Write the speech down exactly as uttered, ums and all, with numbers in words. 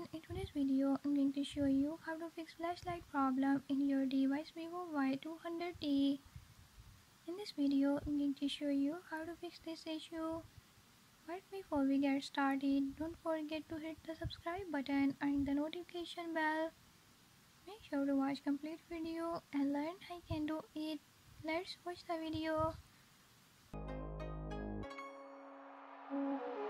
everyone, in today's video I'm going to show you how to fix flashlight problem in your device Vivo Y two hundred T. In this video I'm going to show you how to fix this issue. But before we get started, don't forget to hit the subscribe button and the notification bell. Make sure to watch complete video and learn how you can do it. Let's watch the video.